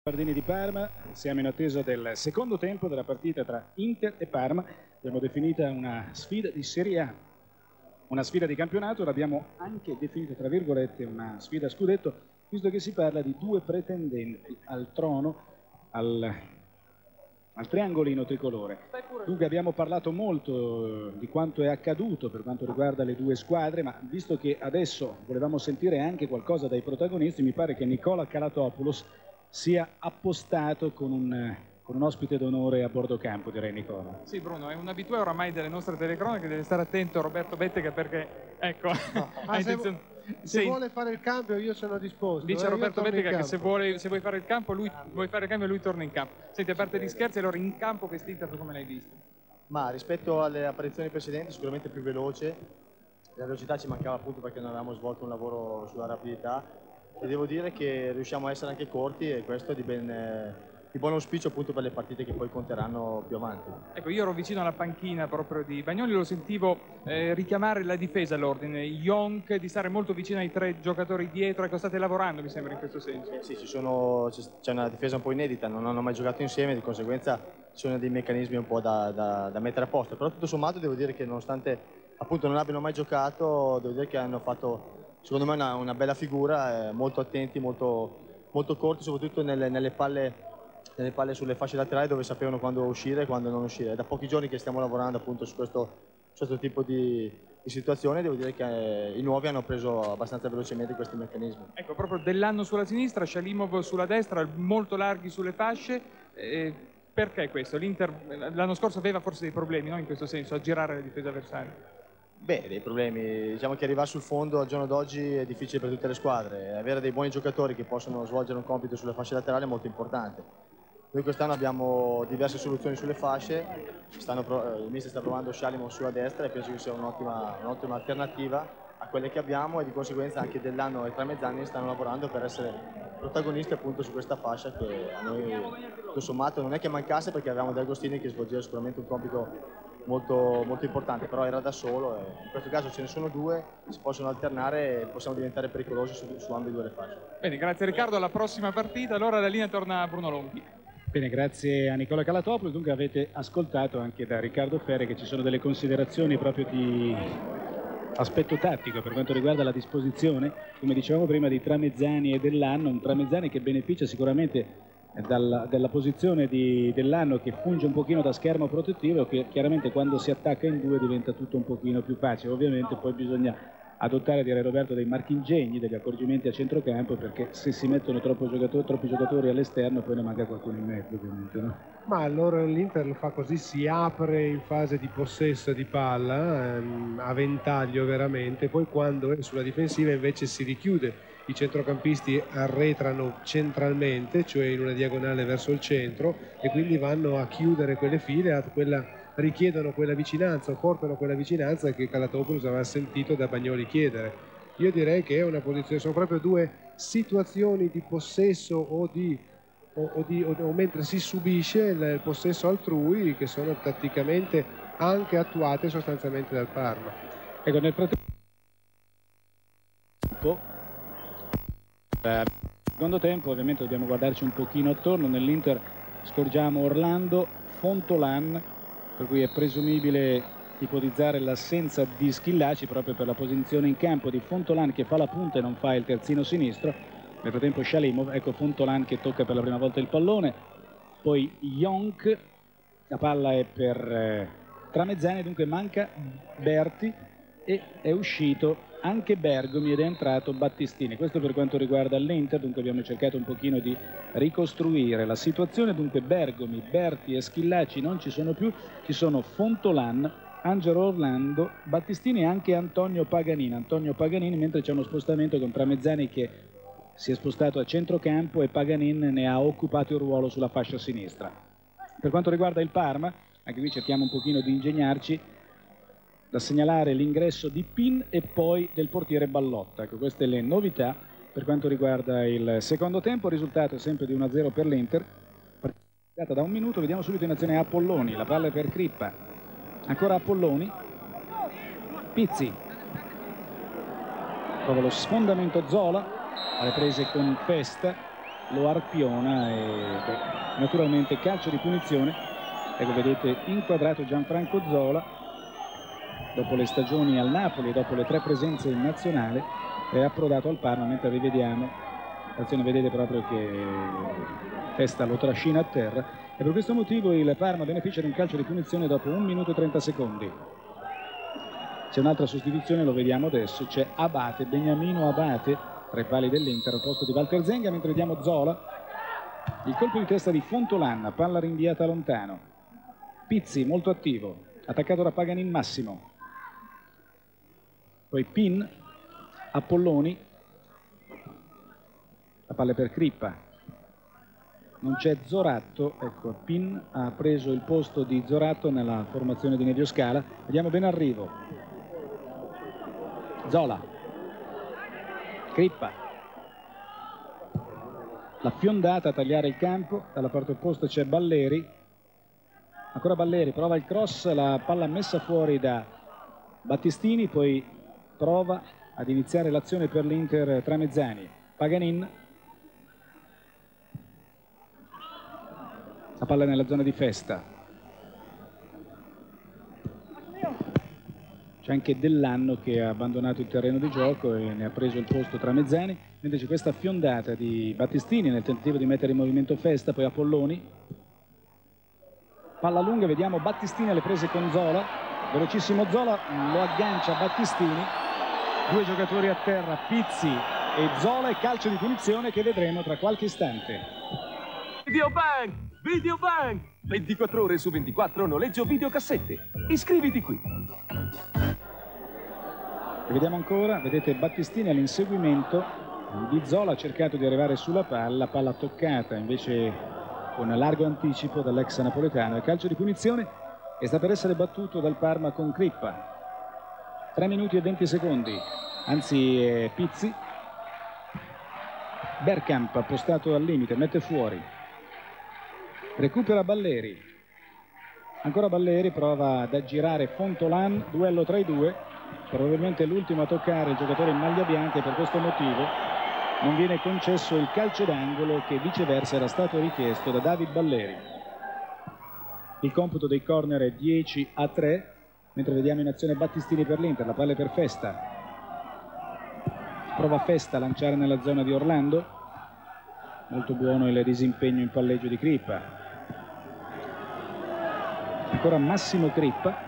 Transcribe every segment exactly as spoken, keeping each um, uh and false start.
Pardini di Parma, siamo in attesa del secondo tempo della partita tra Inter e Parma. Abbiamo definita una sfida di Serie A, una sfida di campionato, l'abbiamo anche definita tra virgolette una sfida a scudetto, visto che si parla di due pretendenti al trono, al, al triangolino tricolore. Dunque abbiamo parlato molto di quanto è accaduto per quanto riguarda le due squadre, ma visto che adesso volevamo sentire anche qualcosa dai protagonisti, mi pare che Nicola Calatopoulos sia appostato con un, con un ospite d'onore a bordo campo, direi. Nicola. Sì, Bruno, è un abitué oramai delle nostre telecronache, deve stare attento Roberto Bettega perché, ecco, no. ah, se, vu se vuole fare il cambio io sono disposto. Dice eh, Roberto Bettega che se, vuole, se vuoi fare il campo, lui, vuoi fare il cambio lui torna in campo. Senti, a parte gli scherzi, allora in campo vestita tu come l'hai vista? Ma rispetto alle apparizioni precedenti sicuramente più veloce, la velocità ci mancava appunto perché non avevamo svolto un lavoro sulla rapidità. E devo dire che riusciamo a essere anche corti e questo è di, ben, eh, di buon auspicio appunto per le partite che poi conteranno più avanti. Ecco, io ero vicino alla panchina proprio di Bagnoli, lo sentivo eh, richiamare la difesa all'ordine, Jonk, di stare molto vicino ai tre giocatori dietro. Ecco, state lavorando mi sembra in questo senso. Eh, sì, c'è una difesa un po' inedita, non hanno mai giocato insieme, di conseguenza ci sono dei meccanismi un po' da, da, da mettere a posto, però tutto sommato devo dire che nonostante appunto non abbiano mai giocato, devo dire che hanno fatto secondo me una, una bella figura, eh, molto attenti, molto, molto corti, soprattutto nelle, nelle, palle, nelle palle sulle fasce laterali dove sapevano quando uscire e quando non uscire. È da pochi giorni che stiamo lavorando appunto su questo, su questo tipo di, di situazione, devo dire che eh, i nuovi hanno preso abbastanza velocemente questi meccanismi. Ecco, proprio Dell'Anno sulla sinistra, Shalimov sulla destra, molto larghi sulle fasce. Eh, perché questo? L'Inter l'anno scorso aveva forse dei problemi, no? In questo senso, a girare la difesa avversaria. Beh, dei problemi, diciamo che arrivare sul fondo al giorno d'oggi è difficile per tutte le squadre, avere dei buoni giocatori che possono svolgere un compito sulle fasce laterali è molto importante. Noi quest'anno abbiamo diverse soluzioni sulle fasce, stanno, il mister sta provando Shalimov sulla destra e penso che sia un'ottima un'ottima alternativa a quelle che abbiamo e di conseguenza anche Dell'Anno e Tramezzani stanno lavorando per essere protagonisti appunto su questa fascia che a noi tutto sommato non è che mancasse perché avevamo De Agostini che svolgeva sicuramente un compito Molto, molto importante, però era da solo e in questo caso ce ne sono due, si possono alternare e possiamo diventare pericolosi su, su ambedue le fasce. Bene, grazie Riccardo, alla prossima partita, allora la linea torna a Bruno Longhi. Bene, grazie a Nicola Calatopoulos. Dunque avete ascoltato anche da Riccardo Ferre che ci sono delle considerazioni proprio di aspetto tattico per quanto riguarda la disposizione, come dicevamo prima, di Tramezzani e Dell'Anno, un Tramezzani che beneficia sicuramente Dalla, della posizione di Dell'Anno che funge un pochino da schermo protettivo, che chiaramente quando si attacca in due diventa tutto un pochino più facile. Ovviamente poi bisogna adottare, direi Roberto, dei marchingegni, degli accorgimenti a centrocampo, perché se si mettono troppo giocatori, troppi giocatori all'esterno poi ne manca qualcuno in mezzo, ovviamente, no? Ma allora l'Inter lo fa così, si apre in fase di possesso di palla, ehm, a ventaglio veramente, poi quando è sulla difensiva invece si richiude. I centrocampisti arretrano centralmente, cioè in una diagonale verso il centro, e quindi vanno a chiudere quelle file, a quella, richiedono quella vicinanza o portano quella vicinanza che Calatopoulos aveva sentito da Bagnoli chiedere. Io direi che è una posizione, sono proprio due situazioni di possesso o, di, o, o, di, o, o mentre si subisce il, il possesso altrui che sono tatticamente anche attuate sostanzialmente dal Parma. Ecco, nel frattempo secondo tempo ovviamente dobbiamo guardarci un pochino attorno. Nell'Inter scorgiamo Orlando, Fontolan, per cui è presumibile ipotizzare l'assenza di Schillaci proprio per la posizione in campo di Fontolan che fa la punta e non fa il terzino sinistro. Nel frattempo Shalimov, ecco Fontolan che tocca per la prima volta il pallone, poi Jonk, la palla è per eh, Tramezzani, dunque manca Berti e è uscito anche Bergomi ed è entrato Battistini. Questo per quanto riguarda l'Inter. Dunque abbiamo cercato un pochino di ricostruire la situazione. Dunque Bergomi, Berti e Schillaci non ci sono più, ci sono Fontolan, Angelo Orlando, Battistini e anche Antonio Paganini. Antonio Paganini, mentre c'è uno spostamento con Tramezzani che si è spostato a centrocampo e Paganin ne ha occupato il ruolo sulla fascia sinistra. Per quanto riguarda il Parma, anche qui cerchiamo un pochino di ingegnarci, da segnalare l'ingresso di Pin e poi del portiere Ballotta. Ecco, queste le novità per quanto riguarda il secondo tempo. Il risultato è sempre di uno a zero per l'Inter, partita da un minuto. Vediamo subito in azione Apolloni, la palla è per Crippa, ancora Apolloni, Pizzi, trova lo sfondamento Zola, alle prese con Festa, lo arpiona e beh, naturalmente calcio di punizione. Ecco, vedete inquadrato Gianfranco Zola dopo le stagioni al Napoli e dopo le tre presenze in nazionale è approdato al Parma, mentre rivediamo l'azione, vedete proprio che Festa lo trascina a terra e per questo motivo il Parma beneficia di un calcio di punizione dopo un minuto e trenta secondi. C'è un'altra sostituzione, lo vediamo adesso, c'è Abate, Beniamino Abate tra i pali dell'Inter al posto di Walter Zenga, mentre vediamo Zola, il colpo di testa di Fontolan, palla rinviata lontano, Pizzi molto attivo, attaccato da Paganin Massimo, poi Pin, Appolloni, la palla per Crippa, non c'è Zoratto, ecco Pin ha preso il posto di Zoratto nella formazione di Nevio Scala, vediamo bene arrivo, Zola, Crippa, la fiondata a tagliare il campo, dalla parte opposta c'è Balleri, ancora Balleri, prova il cross, la palla messa fuori da Battistini, poi prova ad iniziare l'azione per l'Inter Tramezzani, Paganin, la palla nella zona di Festa, c'è anche Dell'Anno che ha abbandonato il terreno di gioco e ne ha preso il posto Tramezzani, mentre c'è questa fiondata di Battistini nel tentativo di mettere in movimento Festa, poi Appolloni, palla lunga, vediamo Battistini alle prese con Zola, velocissimo Zola, lo aggancia Battistini, due giocatori a terra, Pizzi e Zola, e calcio di punizione che vedremo tra qualche istante. Videobank! Videobank! ventiquattro ore su ventiquattro noleggio videocassette. Iscriviti qui. E vediamo ancora, vedete Battistini all'inseguimento di Zola, ha cercato di arrivare sulla palla, palla toccata invece con largo anticipo dall'ex napoletano. Il calcio di punizione e sta per essere battuto dal Parma con Crippa. tre minuti e venti secondi, anzi eh, Pizzi, Bergkamp appostato al limite, mette fuori, recupera Balleri, ancora Balleri, prova ad aggirare Fontolan, duello tra i due, probabilmente l'ultimo a toccare il giocatore in maglia bianca e per questo motivo non viene concesso il calcio d'angolo che viceversa era stato richiesto da David Balleri. Il computo dei corner è dieci a tre, mentre vediamo in azione Battistini per l'Inter, la palla è per Festa, prova Festa a lanciare nella zona di Orlando, molto buono il disimpegno in palleggio di Crippa, ancora Massimo Crippa,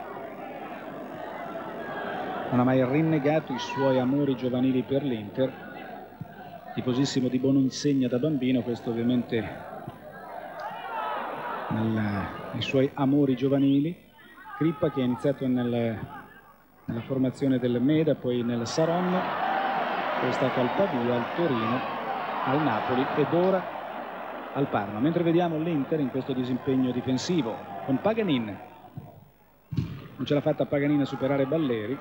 non ha mai rinnegato i suoi amori giovanili per l'Inter, tifosissimo di Bonoinsegna da bambino, questo ovviamente nel, nei suoi amori giovanili. Crippa che ha iniziato nel, nella formazione del Meda, poi nel Saron, poi è stato al Pavia, al Torino, al Napoli ed ora al Parma, mentre vediamo l'Inter in questo disimpegno difensivo con Paganin, non ce l'ha fatta Paganin a superare Balleri.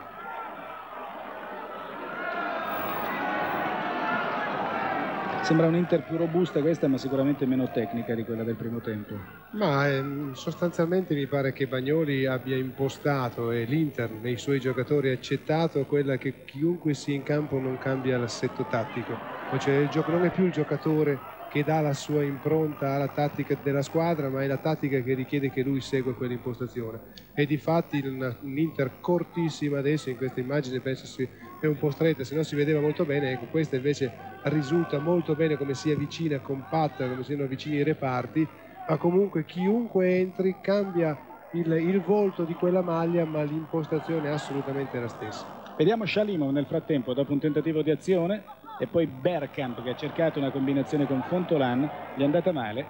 Sembra un'Inter più robusta questa, ma sicuramente meno tecnica di quella del primo tempo. Ma ehm, sostanzialmente mi pare che Bagnoli abbia impostato e l'Inter nei suoi giocatori ha accettato quella che chiunque sia in campo non cambia l'assetto tattico, cioè il gioco non è più il giocatore che dà la sua impronta alla tattica della squadra, ma è la tattica che richiede che lui segua quell'impostazione. E difatti un'Inter cortissima adesso in questa immagine penso si, è un po' stretta, se no si vedeva molto bene, ecco questa invece risulta molto bene come sia vicina, compatta, come siano vicini i reparti, ma comunque chiunque entri cambia il, il volto di quella maglia, ma l'impostazione è assolutamente la stessa. Vediamo Shalimov nel frattempo dopo un tentativo di azione e poi Bergkamp che ha cercato una combinazione con Fontolan, gli è andata male.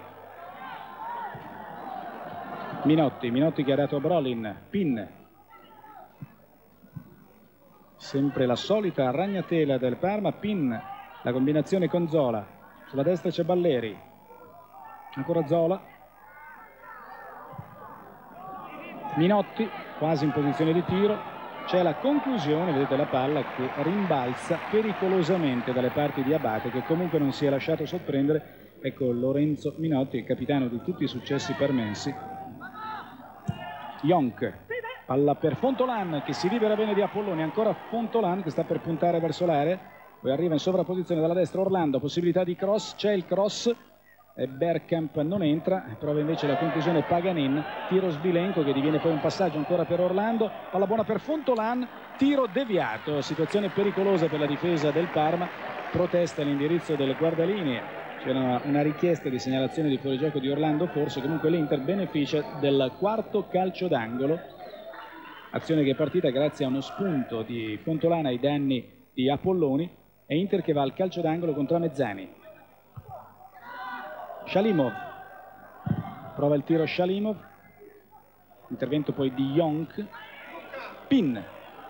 Minotti, Minotti che ha dato a Brolin, Pin, sempre la solita ragnatela del Parma, Pin, la combinazione con Zola, sulla destra c'è Balleri, ancora Zola, Minotti quasi in posizione di tiro, c'è la conclusione, vedete la palla che rimbalza pericolosamente dalle parti di Abate che comunque non si è lasciato sorprendere. Ecco Lorenzo Minotti, il capitano di tutti i successi permensi. Jonk, palla per Fontolan che si libera bene di Appolloni, ancora Fontolan che sta per puntare verso l'area, poi arriva in sovrapposizione dalla destra Orlando, possibilità di cross, c'è il cross e Bergkamp non entra, prova invece la conclusione Paganin, tiro sbilenco che diviene poi un passaggio ancora per Orlando, palla buona per Fontolan, tiro deviato, situazione pericolosa per la difesa del Parma, protesta all'indirizzo del guardalinee. C'era una richiesta di segnalazione di fuorigioco di Orlando, forse comunque l'Inter beneficia del quarto calcio d'angolo, azione che è partita grazie a uno spunto di Fontolana ai danni di Apolloni, e Inter che va al calcio d'angolo con Tramezzani. Shalimov, prova il tiro Shalimov, intervento poi di Yonk, Pin.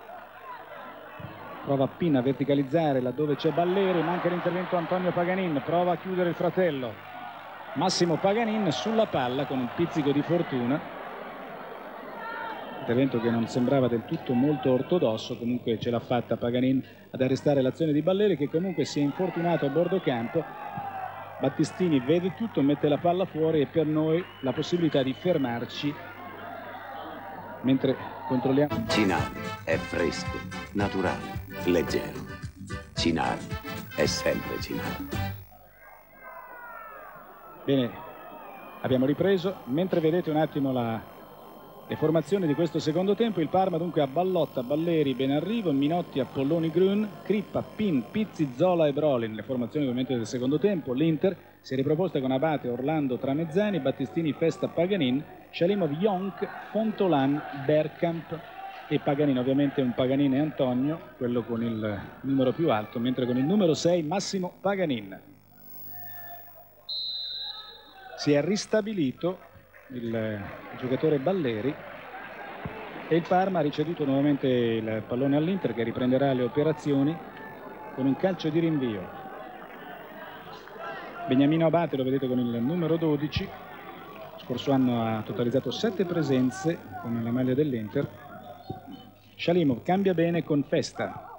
Prova Pin a verticalizzare laddove c'è Balleri, manca l'intervento Antonio Paganin, prova a chiudere il fratello Massimo Paganin sulla palla con un pizzico di fortuna. Intervento che non sembrava del tutto molto ortodosso, comunque ce l'ha fatta Paganin ad arrestare l'azione di Balleri, che comunque si è infortunato a bordo campo. Battistini vede tutto, mette la palla fuori e per noi la possibilità di fermarci mentre controlliamo. Cynar è fresco, naturale, leggero. Cynar è sempre Cynar. Bene, abbiamo ripreso. Mentre vedete un attimo la, le formazioni di questo secondo tempo, il Parma dunque a Ballotta, Balleri, Benarrivo, Minotti, Apolloni, Grun, Crippa, Pin, Pizzi, Zola e Brolin. Le formazioni ovviamente del secondo tempo. L'Inter si è riproposta con Abate, Orlando, Tramezzani, Battistini, Festa, Paganin, Shalimov, Yonk, Fontolan, Bergkamp e Paganin. Ovviamente un Paganin e Antonio, quello con il numero più alto, mentre con il numero sei Massimo Paganin. Si è ristabilito il, il giocatore Balleri e il Parma ha ricevuto nuovamente il pallone all'Inter, che riprenderà le operazioni con un calcio di rinvio. Beniamino Abate lo vedete con il numero dodici, scorso anno ha totalizzato sette presenze con la maglia dell'Inter. Shalimov cambia bene con Festa.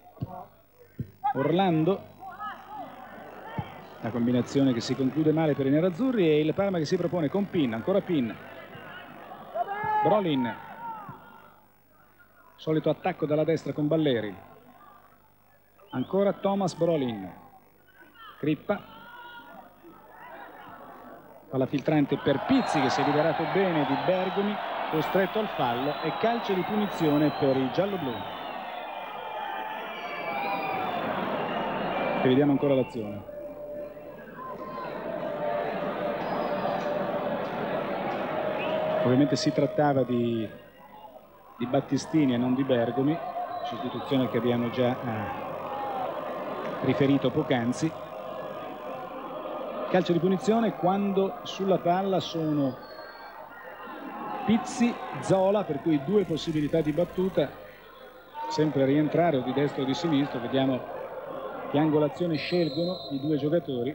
Orlando, la combinazione che si conclude male per i nerazzurri, e il Parma che si propone con Pin, ancora Pin. Brolin, solito attacco dalla destra con Balleri, ancora Thomas Brolin, Crippa, palla filtrante per Pizzi che si è liberato bene di Bergomi, costretto al fallo, e calcio di punizione per i gialloblu. E vediamo ancora l'azione. Ovviamente si trattava di, di Battistini e non di Bergomi, sostituzione che abbiamo già eh, riferito poc'anzi. Calcio di punizione quando sulla palla sono Pizzi, Zola, per cui due possibilità di battuta, sempre a rientrare o di destra o di sinistra. Vediamo che angolazione scelgono i due giocatori.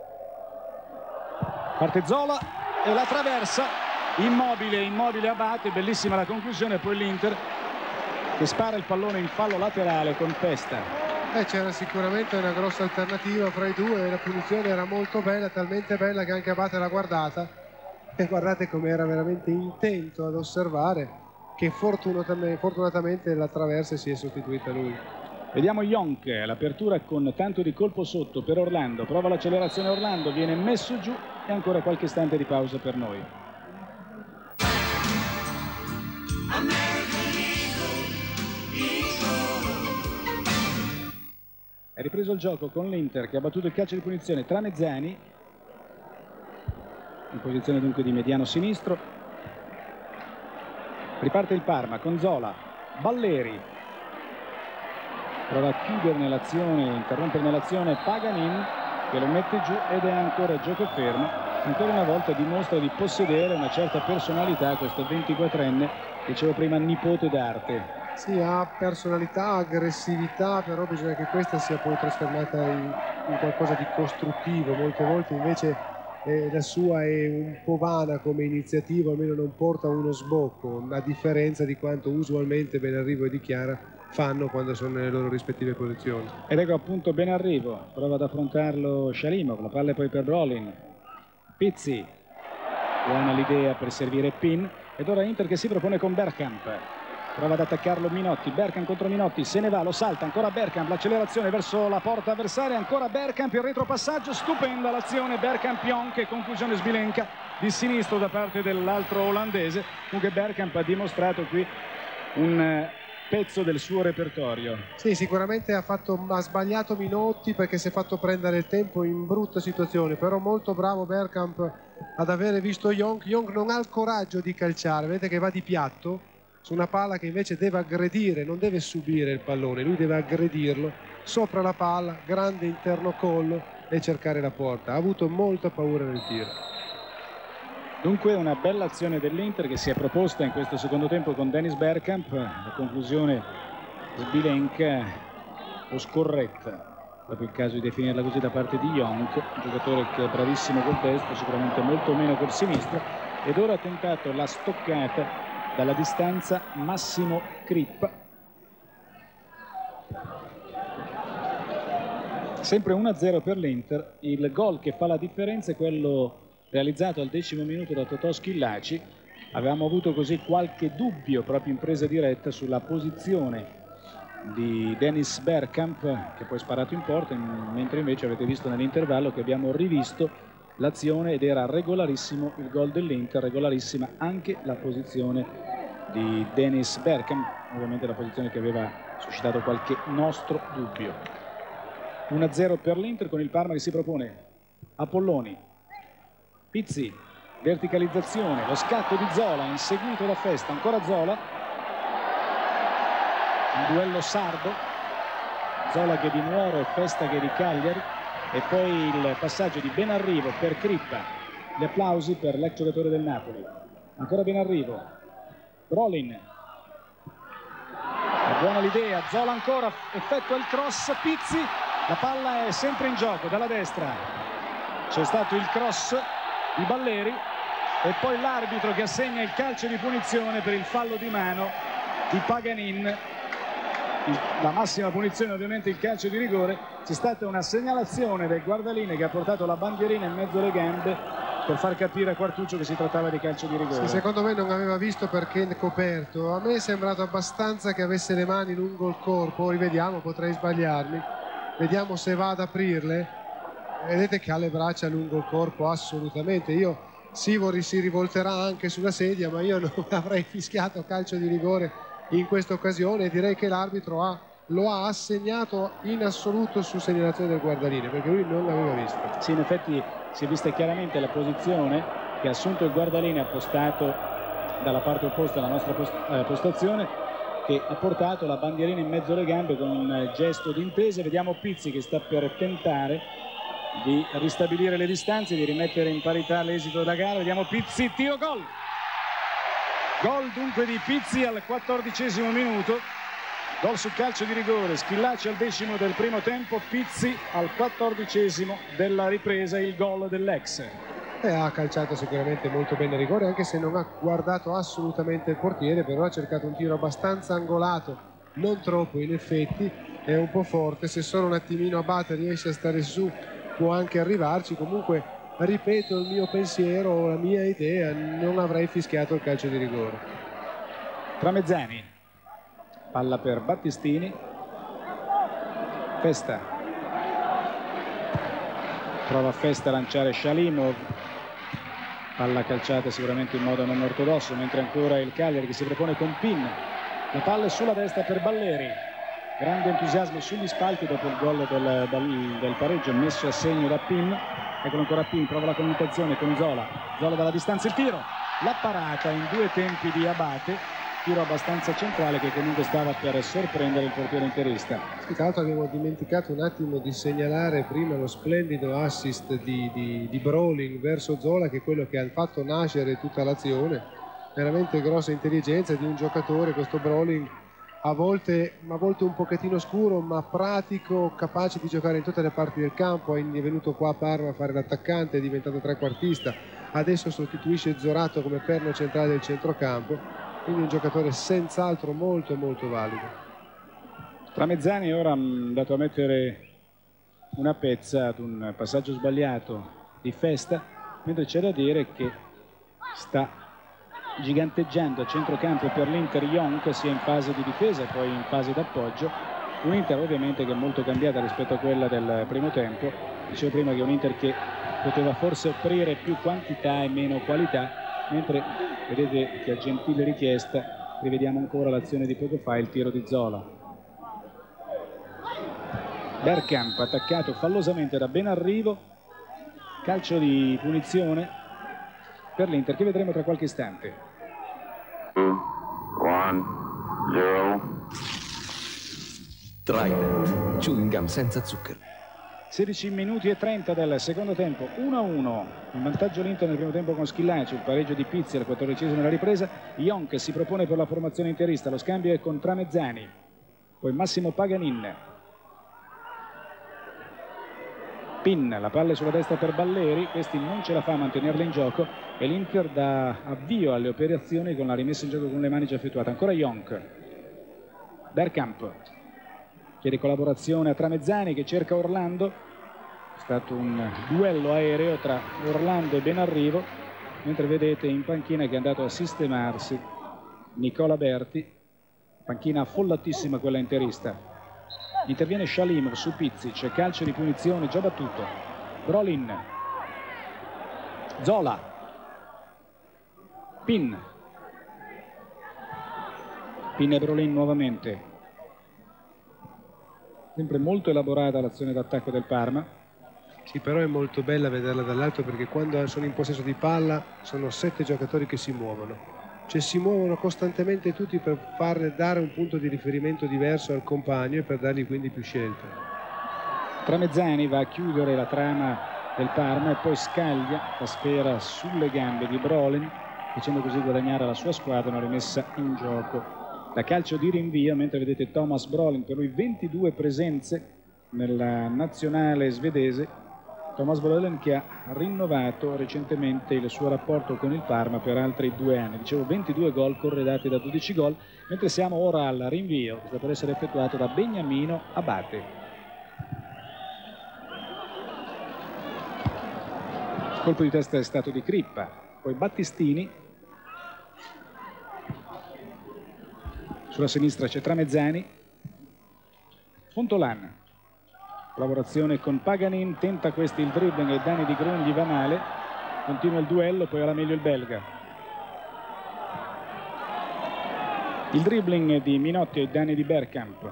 Parte Zola e la traversa, immobile, immobile Abate, bellissima la conclusione, poi l'Inter che spara il pallone in fallo laterale con Festa. Eh, c'era sicuramente una grossa alternativa fra i due, la punizione era molto bella, talmente bella che anche Abate l'ha guardata, e guardate come era veramente intento ad osservare, che fortunatamente, fortunatamente la traversa si è sostituita lui. Vediamo Yonk, l'apertura con tanto di colpo sotto per Orlando, prova l'accelerazione Orlando, viene messo giù e ancora qualche istante di pausa per noi. È ripreso il gioco con l'Inter che ha battuto il calcio di punizione Tramezzani, in posizione dunque di mediano sinistro. Riparte il Parma con Zola, Balleri, prova a chiudere nell'azione, interrompere nell'azione Paganin che lo mette giù ed è ancora gioco fermo. Ancora una volta dimostra di possedere una certa personalità questo ventiquattrenne, dicevo prima nipote d'arte. Sì, ha personalità, aggressività, però bisogna che questa sia poi trasformata in, in qualcosa di costruttivo. Molte volte invece eh, la sua è un po' vana come iniziativa, almeno non porta uno sbocco, a differenza di quanto usualmente Benarrivo e Di Chiara fanno quando sono nelle loro rispettive posizioni. Ed ecco appunto Benarrivo, prova ad affrontarlo Shalimov, la palla è poi per Brolin. Pizzi, buona l'idea per servire Pin, ed ora Inter che si propone con Bergkamp. prova ad attaccarlo Minotti, Bergkamp contro Minotti, se ne va, lo salta, ancora Bergkamp, l'accelerazione verso la porta avversaria, ancora Bergkamp, il retropassaggio, stupenda l'azione Bergkamp-Jonk e conclusione sbilenca di sinistro da parte dell'altro olandese. Comunque Bergkamp ha dimostrato qui un pezzo del suo repertorio. Sì, sicuramente ha, fatto, ha sbagliato Minotti perché si è fatto prendere il tempo in brutta situazione, però molto bravo Bergkamp ad avere visto Jonk. Jonk non ha il coraggio di calciare, vedete che va di piatto su una palla che invece deve aggredire, non deve subire il pallone, lui deve aggredirlo sopra la palla, grande interno collo e cercare la porta. Ha avuto molta paura nel tiro. Dunque una bella azione dell'Inter che si è proposta in questo secondo tempo con Dennis Bergkamp, la conclusione sbilenca o scorretta, proprio il caso di definirla così, da parte di Jonk, un giocatore che è bravissimo col destro, sicuramente molto meno col sinistro, ed ora ha tentato la stoccata dalla distanza Massimo Crippa. Sempre uno a zero per l'Inter, il gol che fa la differenza è quello realizzato al decimo minuto da Totò Schillaci. Avevamo avuto così qualche dubbio proprio in presa diretta sulla posizione di Dennis Bergkamp, che poi ha sparato in porta, mentre invece avete visto nell'intervallo che abbiamo rivisto l'azione ed era regolarissimo il gol dell'Inter, regolarissima anche la posizione di Dennis Bergkamp, ovviamente la posizione che aveva suscitato qualche nostro dubbio. uno a zero per l'Inter con il Parma che si propone Apolloni, Pizzi, verticalizzazione, lo scatto di Zola inseguito da Festa, ancora Zola, un duello sardo, Zola che di Nuoro e Festa che di Cagliari, e poi il passaggio di Benarrivo per Crippa. Gli applausi per l'ex giocatore del Napoli, ancora Benarrivo, Brolin, è buona l'idea, Zola ancora, effettua il cross, Pizzi, la palla è sempre in gioco dalla destra, c'è stato il cross di Balleri e poi l'arbitro che assegna il calcio di punizione per il fallo di mano di Paganin. La massima punizione ovviamente il calcio di rigore. C'è stata una segnalazione del guardaline che ha portato la bandierina in mezzo alle gambe per far capire a Quartuccio che si trattava di calcio di rigore. Sì, secondo me non aveva visto perché è coperto. A me è sembrato abbastanza che avesse le mani lungo il corpo, rivediamo, potrei sbagliarmi, vediamo se va ad aprirle. Vedete che ha le braccia lungo il corpo, assolutamente. Io Sivori si rivolterà anche sulla sedia, ma io non avrei fischiato calcio di rigore in questa occasione. Direi che l'arbitro ha, lo ha assegnato in assoluto su segnalazione del guardaline, perché lui non l'aveva visto. Sì, in effetti si è vista chiaramente la posizione che ha assunto il guardaline appostato dalla parte opposta alla nostra post eh, postazione, che ha portato la bandierina in mezzo alle gambe con un gesto di intesa. Vediamo Pizzi che sta per tentare di ristabilire le distanze, di rimettere in parità l'esito della gara. Vediamo Pizzi, tiro, gol! Gol dunque di Pizzi al quattordicesimo minuto, gol su calcio di rigore, Schillaci al decimo del primo tempo, Pizzi al quattordicesimo della ripresa, il gol dell'ex. E ha calciato sicuramente molto bene il rigore, anche se non ha guardato assolutamente il portiere, però ha cercato un tiro abbastanza angolato, non troppo in effetti, è un po' forte, se solo un attimino Abate riesce a stare su può anche arrivarci. Comunque ripeto il mio pensiero, la mia idea, non avrei fischiato il calcio di rigore. Tramezzani, palla per Battistini, Festa, prova Festa a lanciare Shalimov, palla calciata sicuramente in modo non ortodosso, mentre ancora il Cagliari che si propone con Pin, la palla è sulla destra per Balleri, grande entusiasmo sugli spalti dopo il gol del, del, del pareggio messo a segno da Pin. Eccolo ancora Pin, prova la comunicazione con Zola, Zola dalla distanza, il tiro, la parata in due tempi di Abate, tiro abbastanza centrale che comunque stava per sorprendere il portiere interista. Sì, tra l'altro abbiamo dimenticato un attimo di segnalare prima lo splendido assist di, di, di Brolin verso Zola, che è quello che ha fatto nascere tutta l'azione. Veramente grossa intelligenza di un giocatore questo Brolin, a volte, a volte un pochettino scuro ma pratico, capace di giocare in tutte le parti del campo. È venuto qua a Parma a fare l'attaccante, è diventato trequartista, adesso sostituisce Zorato come perno centrale del centrocampo, quindi un giocatore senz'altro molto molto valido. Tramezzani ora è andato a mettere una pezza ad un passaggio sbagliato di Festa, mentre c'è da dire che sta giganteggiando a centrocampo per l'Inter Jonk, sia in fase di difesa e poi in fase d'appoggio. Un Inter ovviamente che è molto cambiata rispetto a quella del primo tempo. Dicevo prima che è un Inter che poteva forse offrire più quantità e meno qualità, mentre vedete che a gentile richiesta rivediamo ancora l'azione di poco fa, il tiro di Zola. Bergkamp attaccato fallosamente da Benarrivo, calcio di punizione per l'Inter che vedremo tra qualche istante. two, one, zero. Trident, chewing gum senza zucchero. sedici minuti e trenta del secondo tempo, uno a uno, in vantaggio l'Inter nel primo tempo con Schillaci, il pareggio di Pizzi al quattordicesimo della ripresa. Jonk si propone per la formazione interista, lo scambio è con Tramezzani, poi Massimo Paganin. Pin, la palla sulla destra per Balleri, questi non ce la fa a mantenerla in gioco e l'Inter dà avvio alle operazioni con la rimessa in gioco con le mani già effettuata. Ancora Jonk, Bergkamp chiede collaborazione a Tramezzani che cerca Orlando. È stato un duello aereo tra Orlando e Benarrivo, mentre vedete in panchina che è andato a sistemarsi Nicola Berti, panchina affollatissima quella interista. Interviene Shalimov su Pizzi, c'è calcio di punizione già battuto. Brolin, Zola, Pin, Pin e Brolin nuovamente. Sempre molto elaborata l'azione d'attacco del Parma. Sì, però è molto bella vederla dall'alto, perché quando sono in possesso di palla sono sette giocatori che si muovono, cioè si muovono costantemente tutti per farne dare un punto di riferimento diverso al compagno e per dargli quindi più scelte. Tramezzani va a chiudere la trama del Parma e poi scaglia la sfera sulle gambe di Brolin, facendo così guadagnare alla sua squadra una rimessa in gioco da calcio di rinvio, mentre vedete Thomas Brolin, per lui ventidue presenze nella nazionale svedese. Thomas Brolin che ha rinnovato recentemente il suo rapporto con il Parma per altri due anni. Dicevo ventidue gol corredati da dodici gol, mentre siamo ora al rinvio che sta per essere effettuato da Beniamino Abate. Colpo di testa è stato di Crippa, poi Battistini. Sulla sinistra c'è Tramezzani, Fontolan, collaborazione con Paganin, tenta questi il dribbling e Dani Di Grun gli va male, continua il duello, poi alla meglio il belga. Il dribbling di Minotti e Dani Di Bergkamp.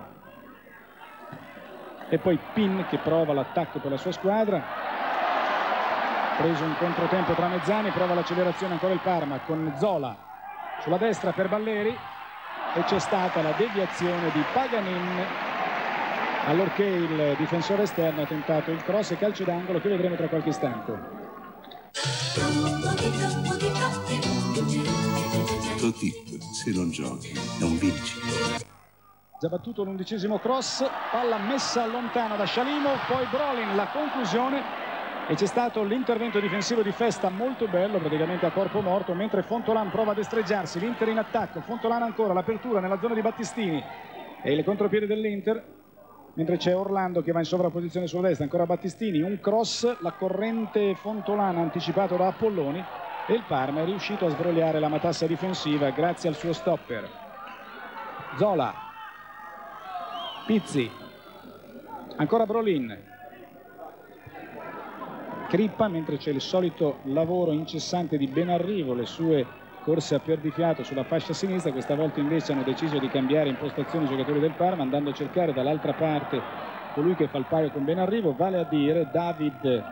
E poi Pin che prova l'attacco per la sua squadra. Preso un controtempo Tramezzani, prova l'accelerazione ancora il Parma con Zola sulla destra per Balleri. E c'è stata la deviazione di Paganin allorché il difensore esterno ha tentato il cross e calcio d'angolo che vedremo tra qualche istante. Totip, se non giochi non vinci. Già battuto l'undicesimo cross, palla messa lontana da Shalimov, poi Brolin, la conclusione. E c'è stato l'intervento difensivo di Festa molto bello, praticamente a corpo morto, mentre Fontolan prova a destreggiarsi, l'Inter in attacco, Fontolan ancora, l'apertura nella zona di Battistini e il contropiede dell'Inter, mentre c'è Orlando che va in sovrapposizione sulla destra, ancora Battistini, un cross, la corrente Fontolan anticipato da Appolloni e il Parma è riuscito a sbrogliare la matassa difensiva grazie al suo stopper. Zola, Pizzi, ancora Brolin, Crippa, mentre c'è il solito lavoro incessante di Benarrivo, le sue corse a perdifiato sulla fascia sinistra. Questa volta invece hanno deciso di cambiare impostazione i giocatori del Parma, andando a cercare dall'altra parte colui che fa il paio con Benarrivo, vale a dire David,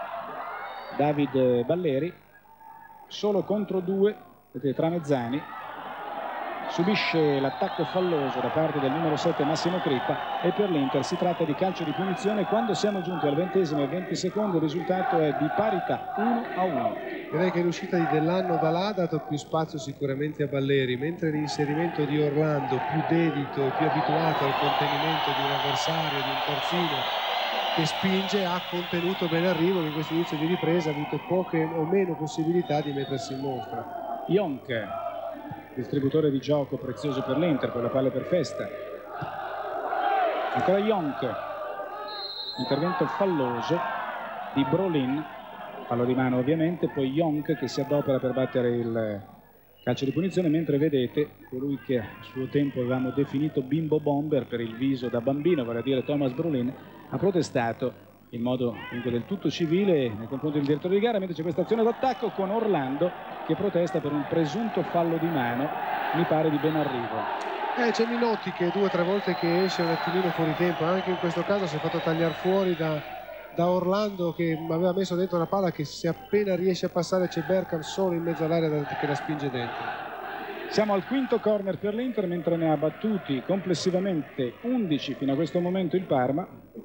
David Balleri, solo contro due, vedete Tramezzani, subisce l'attacco falloso da parte del numero sette Massimo Crippa e per l'Inter si tratta di calcio di punizione. Quando siamo giunti al ventesimo e venti secondi il risultato è di parità, uno a uno. Direi che l'uscita di Dell'Anno da là ha dato più spazio sicuramente a Balleri, mentre l'inserimento di Orlando, più dedito e più abituato al contenimento di un avversario, di un terzino che spinge, ha contenuto Benarrivo che in questo inizio di ripresa ha avuto poche o meno possibilità di mettersi in mostra. Jonk, distributore di gioco prezioso per l'Inter, con le palle per Festa. Ancora Jonk, intervento falloso di Brolin, fallo di mano ovviamente, poi Jonk che si adopera per battere il calcio di punizione, mentre vedete colui che a suo tempo avevamo definito bimbo bomber per il viso da bambino, vale a dire Thomas Brolin, ha protestato in modo comunque del tutto civile nei confronti del direttore di gara, mentre c'è questa azione d'attacco con Orlando che protesta per un presunto fallo di mano, mi pare di ben arrivo. Eh, c'è Minotti che due o tre volte che esce un attimino fuori tempo, anche in questo caso si è fatto tagliare fuori da, da Orlando, che aveva messo dentro una palla che se appena riesce a passare c'è Bergkamp solo in mezzo all'area che la spinge dentro. Siamo al quinto corner per l'Inter, mentre ne ha battuti complessivamente undici fino a questo momento il Parma.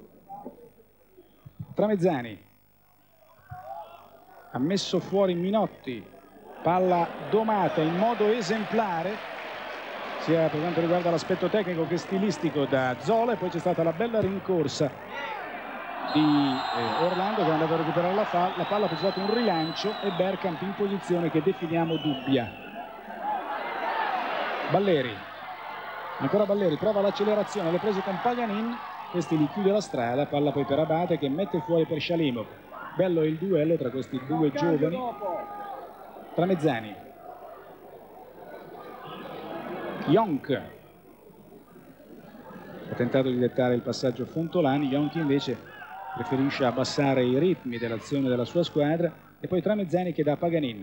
Tramezzani ha messo fuori Minotti, palla domata in modo esemplare sia per quanto riguarda l'aspetto tecnico che stilistico da Zola, e poi c'è stata la bella rincorsa di eh, Orlando che è andato a recuperare la, la palla, poi c'è stato un rilancio e Bergkamp in posizione che definiamo dubbia. Balleri, ancora Balleri, prova l'accelerazione, l'ha preso con Paganin, questi gli chiude la strada, palla poi per Abate che mette fuori per Shalimov. Bello il duello tra questi due giovani. Tramezzani, Jonk ha tentato di dettare il passaggio a Fontolani, Jonk invece preferisce abbassare i ritmi dell'azione della sua squadra, e poi Tramezzani che dà Paganin.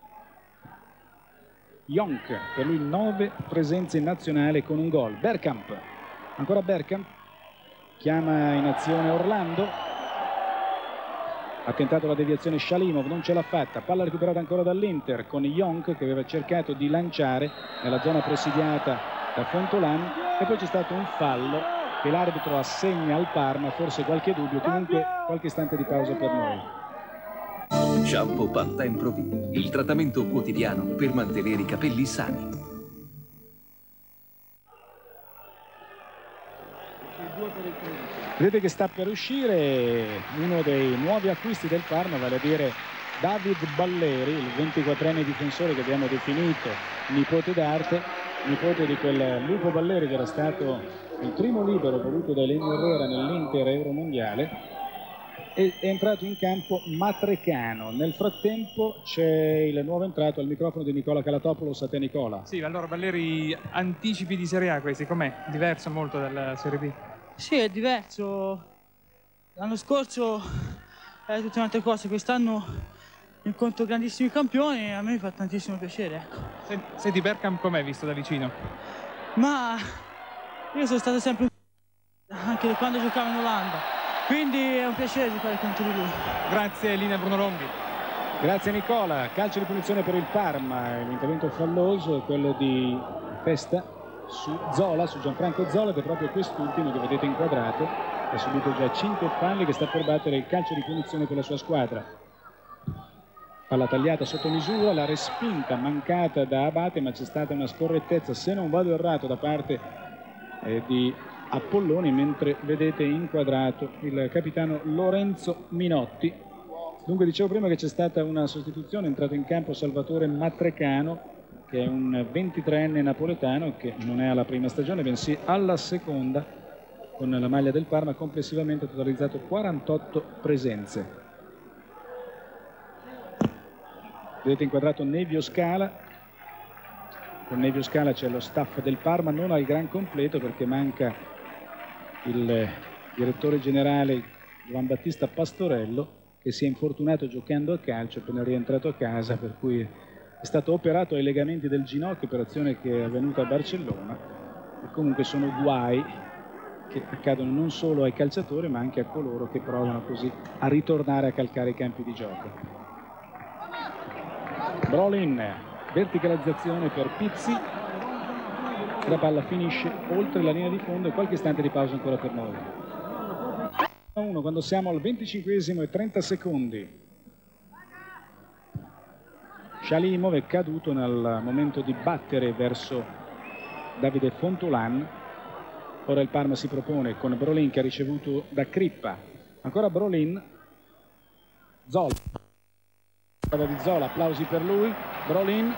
Jonk, per lui nove presenze in nazionale con un gol. Bergkamp, ancora Bergkamp, chiama in azione Orlando, ha tentato la deviazione Shalimov, non ce l'ha fatta, palla recuperata ancora dall'Inter con Jonk che aveva cercato di lanciare nella zona presidiata da Fontolani, e poi c'è stato un fallo che l'arbitro assegna al Parma, forse qualche dubbio, comunque qualche istante di pausa per noi. Shampoo Pantene V, il trattamento quotidiano per mantenere i capelli sani. Vedete che sta per uscire uno dei nuovi acquisti del Parma, vale a dire David Balleri, il ventiquattrenne difensore che abbiamo definito nipote d'arte, nipote di quel Lupo Balleri che era stato il primo libero voluto da Elenio Herrera nell'Inter Euromondiale. È entrato in campo Matrecano. Nel frattempo c'è il nuovo entrato al microfono di Nicola Calatopoulos. A te Nicola. Sì, allora Balleri, anticipi di Serie A questi, com'è? Diverso molto dalla Serie B? Sì, è diverso. L'anno scorso era tutte un'altra cosa, quest'anno incontro grandissimi campioni e a me fa tantissimo piacere. Ecco. Senti, Bergkamp com'è visto da vicino? Ma io sono stato sempre anche da quando giocavo in Olanda, quindi è un piacere di fare contro di lui. Grazie, linea Bruno Longhi. Grazie Nicola. Calcio di punizione per il Parma, l'intervento falloso è quello di Festa su Zola, su Gianfranco Zola, ed è proprio quest'ultimo che vedete inquadrato, ha subito già cinque falli, che sta per battere il calcio di punizione per la sua squadra. Palla tagliata sotto misura, la respinta mancata da Abate, ma c'è stata una scorrettezza, se non vado errato, da parte eh, di Appolloni, mentre vedete inquadrato il capitano Lorenzo Minotti. Dunque dicevo prima che c'è stata una sostituzione, è entrato in campo Salvatore Matrecano, che è un ventitreenne napoletano che non è alla prima stagione bensì alla seconda con la maglia del Parma, complessivamente ha totalizzato quarantotto presenze. Vedete inquadrato Nevio Scala, con Nevio Scala c'è lo staff del Parma, non al gran completo perché manca il direttore generale Juan Battista Pastorello, che si è infortunato giocando a calcio, appena rientrato a casa, per cui è stato operato ai legamenti del ginocchio, operazione che è avvenuta a Barcellona, e comunque sono guai che accadono non solo ai calciatori ma anche a coloro che provano così a ritornare a calcare i campi di gioco. Brolin, verticalizzazione per Pizzi, la palla finisce oltre la linea di fondo e qualche istante di pausa ancora per noi. uno quando siamo al venticinquesimo e trenta secondi. Shalimov è caduto nel momento di battere verso Davide Fontolan. Ora il Parma si propone con Brolin che ha ricevuto da Crippa. Ancora Brolin. Zola. Di Zola, applausi per lui. Brolin.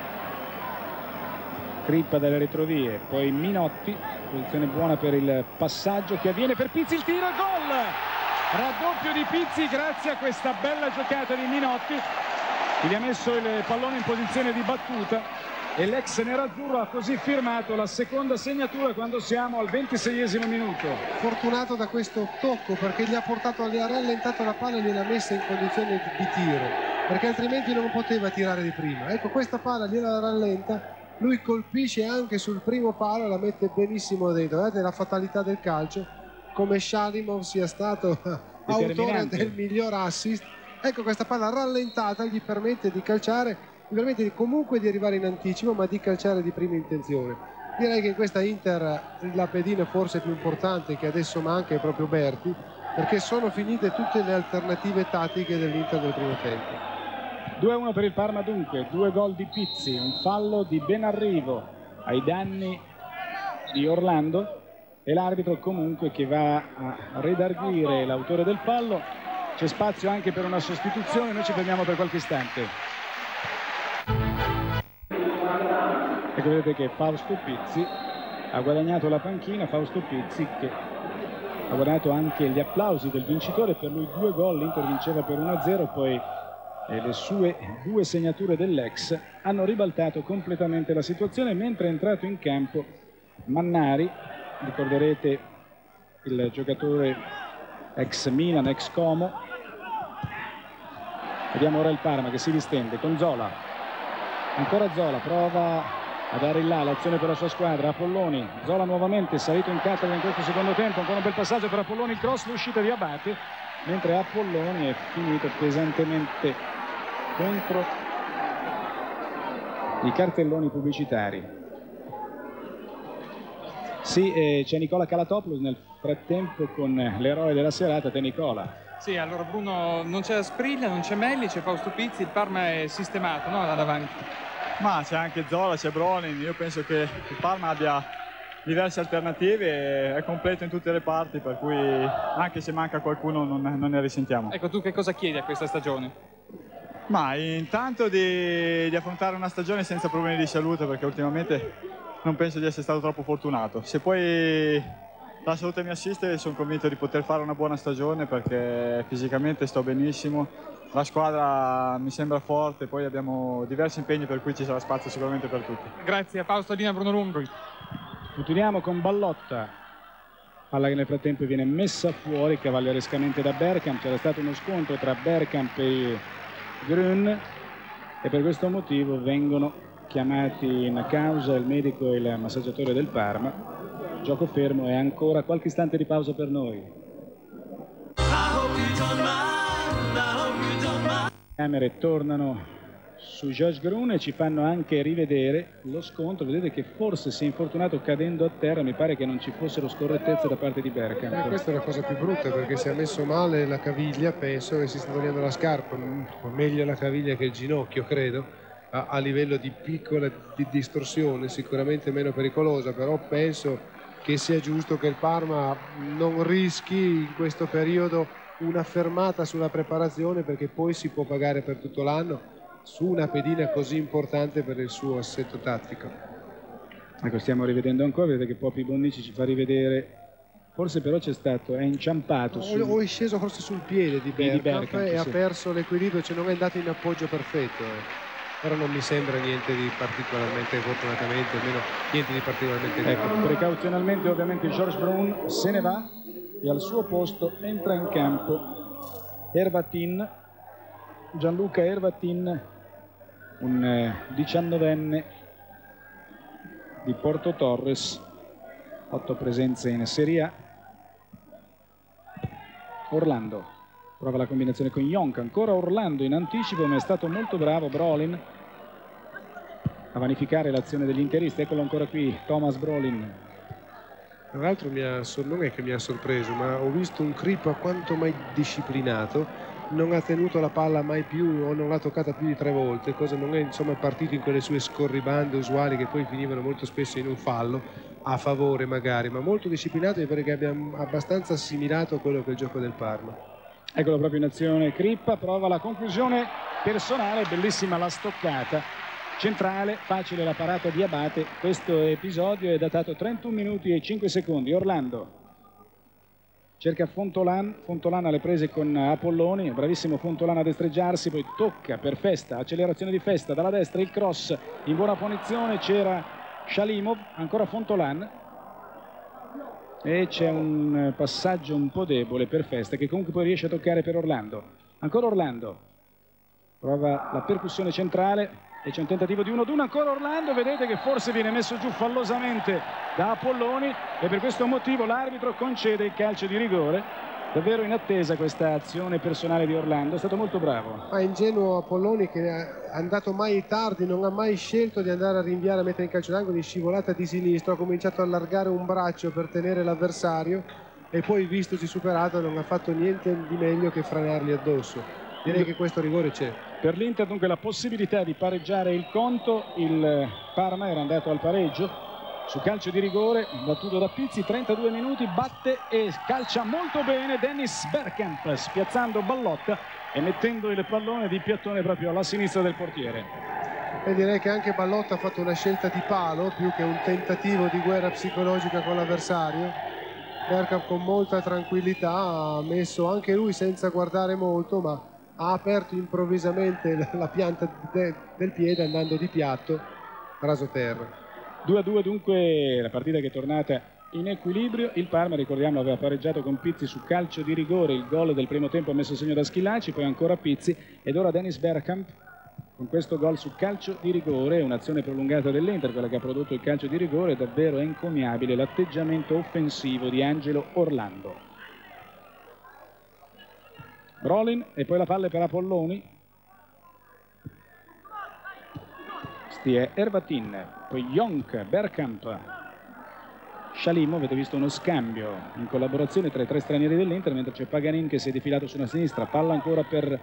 Crippa dalle retrovie. Poi Minotti. Posizione buona per il passaggio che avviene per Pizzi. Il tiro, gol! Raddoppio di Pizzi grazie a questa bella giocata di Minotti. Gli ha messo il pallone in posizione di battuta e l'ex nerazzurro ha così firmato la seconda segnatura quando siamo al ventiseiesimo minuto. Fortunato da questo tocco, perché gli ha portato, gli ha rallentato la palla e gliel'ha messa in condizione di, di tiro, perché altrimenti non poteva tirare di prima. Ecco, questa palla gliela rallenta, lui colpisce anche sul primo palo e la mette benissimo dentro. Vedete la fatalità del calcio, come Shalimov sia stato autore del miglior assist. Ecco, questa palla rallentata gli permette di calciare, mi permette comunque di arrivare in anticipo, ma di calciare di prima intenzione. Direi che in questa Inter la pedina forse più importante che adesso manca è proprio Berti, perché sono finite tutte le alternative tattiche dell'Inter del primo tempo. due a uno per il Parma dunque, due gol di Pizzi, un fallo di Benarrivo ai danni di Orlando e l'arbitro comunque che va a redarguire l'autore del fallo. C'è spazio anche per una sostituzione, noi ci fermiamo per qualche istante. Ecco, vedete che Fausto Pizzi ha guadagnato la panchina, Fausto Pizzi che ha guadagnato anche gli applausi del vincitore, per lui due gol, l'Inter vinceva per uno a zero, poi eh, le sue due segnature dell'ex hanno ribaltato completamente la situazione, mentre è entrato in campo Mannari, ricorderete il giocatore ex Milan, ex Como. Vediamo ora il Parma che si distende con Zola, ancora Zola, prova a dare in là l'azione per la sua squadra. Apolloni, Zola nuovamente salito in cattedra in questo secondo tempo, ancora un bel passaggio per Apolloni, il cross, l'uscita di Abate, mentre Apolloni è finito pesantemente contro i cartelloni pubblicitari. Sì, eh, c'è Nicola Calatopoulos nel frattempo con l'eroe della serata, te Nicola. Sì, allora Bruno, non c'è Asprilla, non c'è Melli, c'è Fausto Pizzi, il Parma è sistemato, no, là davanti? Ma c'è anche Zola, c'è Brolin, io penso che il Parma abbia diverse alternative, è completo in tutte le parti, per cui anche se manca qualcuno non, non ne risentiamo. Ecco, tu che cosa chiedi a questa stagione? Ma intanto di, di affrontare una stagione senza problemi di salute, perché ultimamente non penso di essere stato troppo fortunato. Se poi la salute mi assiste, sono convinto di poter fare una buona stagione, perché fisicamente sto benissimo. La squadra mi sembra forte, poi abbiamo diversi impegni per cui ci sarà spazio sicuramente per tutti. Grazie a Fausto Dina Bruno Lungri. Continuiamo con Ballotta, palla che nel frattempo viene messa fuori cavallerescamente da Bergkamp. C'era stato uno scontro tra Bergkamp e Grün e per questo motivo vengono chiamati in causa il medico e il massaggiatore del Parma. Gioco fermo e ancora qualche istante di pausa per noi. Le camere tornano su Josh Grün e ci fanno anche rivedere lo scontro. Vedete che forse si è infortunato cadendo a terra, mi pare che non ci fossero scorrettezze da parte di Bergkamp. Eh, questa è la cosa più brutta, perché si è messo male la caviglia, penso che si sta togliendo la scarpa, meglio la caviglia che il ginocchio credo, a, a livello di piccola di distorsione, sicuramente meno pericolosa, però penso che sia giusto che il Parma non rischi in questo periodo una fermata sulla preparazione, perché poi si può pagare per tutto l'anno su una pedina così importante per il suo assetto tattico. Ecco, stiamo rivedendo ancora, vedete che Popi Bonnici ci fa rivedere, forse però c'è stato, è inciampato sul... o è sceso forse sul piede di Bergkamp, di Bergkamp e sì, ha perso l'equilibrio, cioè non è andato in appoggio perfetto, eh. Però non mi sembra niente di particolarmente, fortunatamente, almeno niente di particolarmente grave. Ecco, precauzionalmente ovviamente Georges Braun se ne va e al suo posto entra in campo Ervatin, Gianluca Ervatin, un eh, diciannovenne di Porto Torres, otto presenze in Serie A. Orlando prova la combinazione con Jonk, ancora Orlando in anticipo, ma è stato molto bravo Brolin a vanificare l'azione degli interisti. Eccolo ancora qui, Thomas Brolin. Tra l'altro non è che mi ha sorpreso, ma ho visto un Kripa quanto mai disciplinato, non ha tenuto la palla mai più o non l'ha toccata più di tre volte, cosa non è insomma partito in quelle sue scorribande usuali che poi finivano molto spesso in un fallo a favore magari, ma molto disciplinato, perché abbiamo abbastanza assimilato quello che è il gioco del Parma. Eccolo proprio in azione Crippa, prova la conclusione personale, bellissima la stoccata centrale, facile la parata di Abate. Questo episodio è datato trentuno minuti e cinque secondi. Orlando cerca Fontolan, Fontolan alle prese con Apolloni, bravissimo Fontolan a destreggiarsi, poi tocca per Festa, accelerazione di Festa, dalla destra il cross in buona punizione, c'era Shalimov, ancora Fontolan e c'è un passaggio un po' debole per Festa che comunque poi riesce a toccare per Orlando. Ancora Orlando, prova la percussione centrale e c'è un tentativo di uno ad uno, ancora Orlando, vedete che forse viene messo giù fallosamente da Apolloni e per questo motivo l'arbitro concede il calcio di rigore. Davvero in attesa questa azione personale di Orlando, è stato molto bravo. Ma ingenuo Apolloni, che è andato mai tardi, non ha mai scelto di andare a rinviare a mettere in calcio d'angolo, di scivolata di sinistro, ha cominciato a allargare un braccio per tenere l'avversario e poi, vistosi superato, non ha fatto niente di meglio che franargli addosso. Direi che questo rigore c'è. Per l'Inter dunque la possibilità di pareggiare il conto, il Parma era andato al pareggio su calcio di rigore battuto da Pizzi, trentadue minuti, batte e calcia molto bene Dennis Bergkamp, spiazzando Ballotta e mettendo il pallone di piattone proprio alla sinistra del portiere. E direi che anche Ballotta ha fatto una scelta di palo più che un tentativo di guerra psicologica con l'avversario. Bergkamp con molta tranquillità ha messo anche lui senza guardare molto, ma ha aperto improvvisamente la pianta de del piede andando di piatto raso terra. due a due dunque la partita che è tornata in equilibrio. Il Parma, ricordiamo, aveva pareggiato con Pizzi su calcio di rigore, il gol del primo tempo ha messo segno da Schillaci, poi ancora Pizzi ed ora Dennis Bergkamp con questo gol su calcio di rigore, un'azione prolungata dell'Inter, quella che ha prodotto il calcio di rigore. Davvero encomiabile l'atteggiamento offensivo di Angelo Orlando. Brolin e poi la palla per Apolloni, sti è Ervatin, poi Jonk, Bergkamp, Shalimov. Avete visto uno scambio in collaborazione tra i tre stranieri dell'Inter, mentre c'è Paganin che si è defilato sulla sinistra, palla ancora per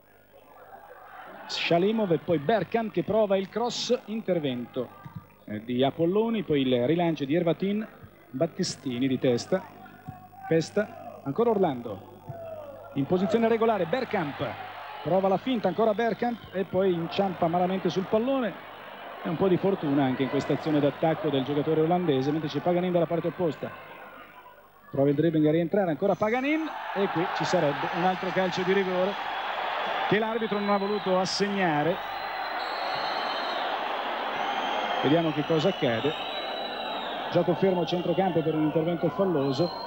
Shalimov e poi Bergkamp che prova il cross, intervento di Apolloni, poi il rilancio di Ervatin, Battistini di testa, Festa, ancora Orlando in posizione regolare, Bergkamp prova la finta, ancora Bergkamp e poi inciampa malamente sul pallone. È un po' di fortuna anche in questa azione d'attacco del giocatore olandese, mentre c'è Paganin dalla parte opposta, prova il dribbling a rientrare, ancora Paganin e qui ci sarebbe un altro calcio di rigore che l'arbitro non ha voluto assegnare. Vediamo che cosa accade. Gioco fermo centrocampo per un intervento falloso.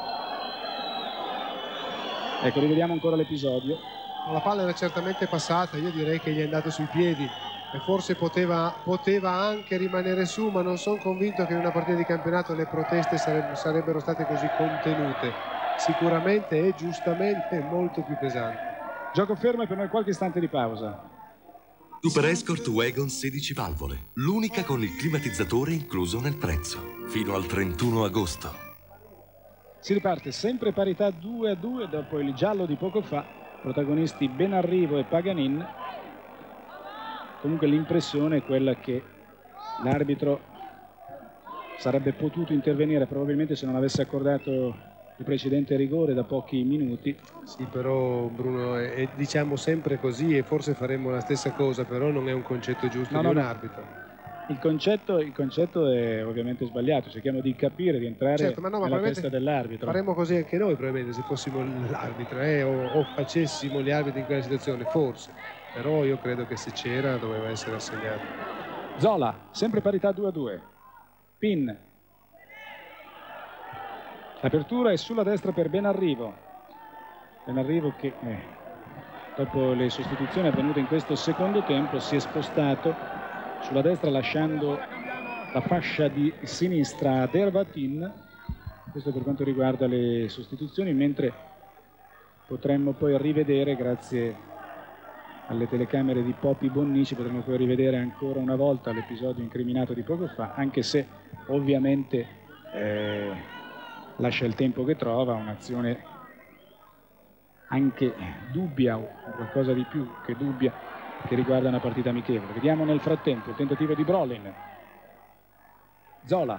Ecco, rivediamo ancora l'episodio. La palla era certamente passata, io direi che gli è andato sui piedi e forse poteva, poteva anche rimanere su, ma non sono convinto che in una partita di campionato le proteste sarebbero, sarebbero state così contenute. Sicuramente e giustamente molto più pesanti. Gioco fermo e per noi qualche istante di pausa. Super Escort Wagon sedici valvole, l'unica con il climatizzatore incluso nel prezzo, fino al trentuno agosto. Si riparte sempre parità due a due dopo il giallo di poco fa, protagonisti Benarrivo e Paganin. Comunque l'impressione è quella che l'arbitro sarebbe potuto intervenire probabilmente se non avesse accordato il precedente rigore da pochi minuti. Sì, però Bruno, è, è, diciamo sempre così e forse faremmo la stessa cosa, però non è un concetto giusto no, di no, un no. arbitro. Il concetto, il concetto è ovviamente sbagliato, cerchiamo di capire, di entrare certo, ma no, ma nella testa dell'arbitro. Faremmo così anche noi probabilmente se fossimo l'arbitro eh, o, o facessimo gli arbitri in quella situazione, forse, però io credo che se c'era doveva essere assegnato. Zola, sempre parità due a due, Pin, l'apertura è sulla destra per Benarrivo, Benarrivo che eh, dopo le sostituzioni avvenute in questo secondo tempo si è spostato sulla destra lasciando la fascia di sinistra ad Ervatin. Questo per quanto riguarda le sostituzioni, mentre potremmo poi rivedere, grazie alle telecamere di Popi Bonnici, potremmo poi rivedere ancora una volta l'episodio incriminato di poco fa, anche se ovviamente eh, lascia il tempo che trova, un'azione anche dubbia o qualcosa di più che dubbia che riguarda una partita amichevole. Vediamo nel frattempo il tentativo di Brolin, Zola,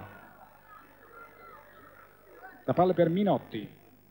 la palla per Minotti,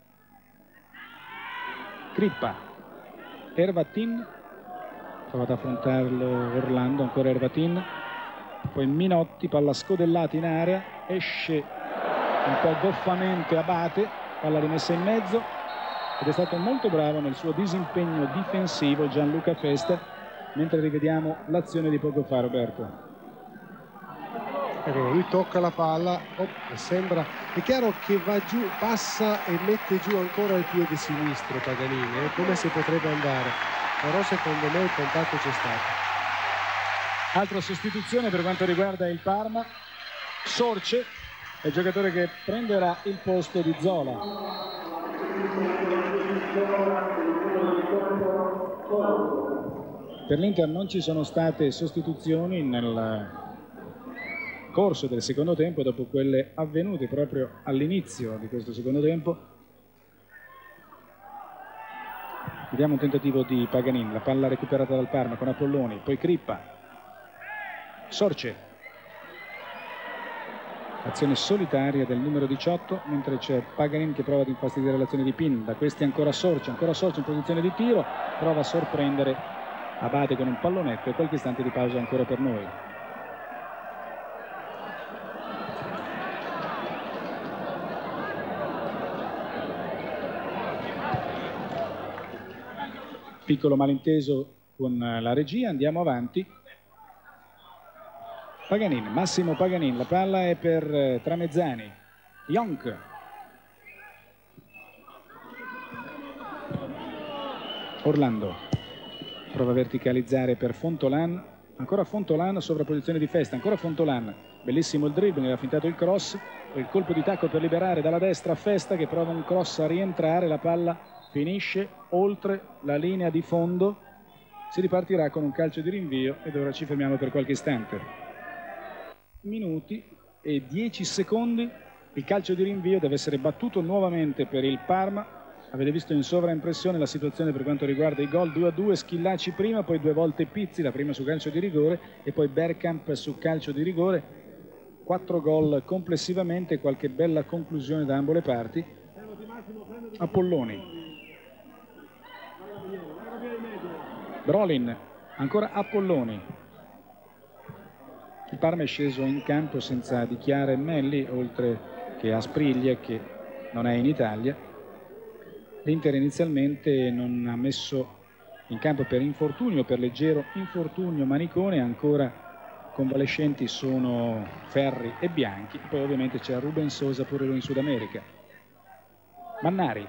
Crippa, Ervatin, prova ad affrontarlo Orlando, ancora Ervatin, poi Minotti, palla scodellata in area, esce un po' goffamente Abate palla rimessa in mezzo, ed è stato molto bravo nel suo disimpegno difensivo Gianluca Festa, mentre rivediamo l'azione di poco fa, Roberto. Ecco, lui tocca la palla, oh, sembra, è chiaro che va giù, passa e mette giù ancora il piede sinistro Paganini, è come se potrebbe andare, però secondo me il contatto c'è stato. Altra sostituzione per quanto riguarda il Parma, Sorce è il giocatore che prenderà il posto di Zola. Per l'Inter non ci sono state sostituzioni nel corso del secondo tempo, dopo quelle avvenute proprio all'inizio di questo secondo tempo. Vediamo un tentativo di Paganini, la palla recuperata dal Parma con Apolloni, poi Crippa, Sorce, azione solitaria del numero diciotto, mentre c'è Paganini che prova ad infastidire l'azione di Pin. Da questi ancora Sorce, ancora Sorce in posizione di tiro, prova a sorprendere Abate con un pallonetto e qualche istante di pausa ancora per noi. Piccolo malinteso con la regia, andiamo avanti. Paganini, Massimo Paganini, la palla è per Tramezzani, Jonk, Orlando prova a verticalizzare per Fontolan, ancora Fontolan, sovrapposizione di Festa, ancora Fontolan, bellissimo il dribbling, ha fintato il cross, il colpo di tacco per liberare dalla destra Festa che prova un cross a rientrare, la palla finisce oltre la linea di fondo, si ripartirà con un calcio di rinvio ed ora ci fermiamo per qualche istante. Minuti e dieci secondi, il calcio di rinvio deve essere battuto nuovamente per il Parma. Avete visto in sovraimpressione la situazione per quanto riguarda i gol, due a due, Schillaci prima, poi due volte Pizzi, la prima su calcio di rigore e poi Bergkamp su calcio di rigore. Quattro gol complessivamente, qualche bella conclusione da ambo le parti. Apolloni, Brolin, ancora Apolloni. Il Parma è sceso in campo senza Dichiara e Melli, oltre che a Spriglia che non è in Italia. L'Inter inizialmente non ha messo in campo per infortunio, per leggero infortunio Manicone, ancora convalescenti sono Ferri e Bianchi, poi ovviamente c'è Ruben Sosa pure lui in Sud America. Mannari,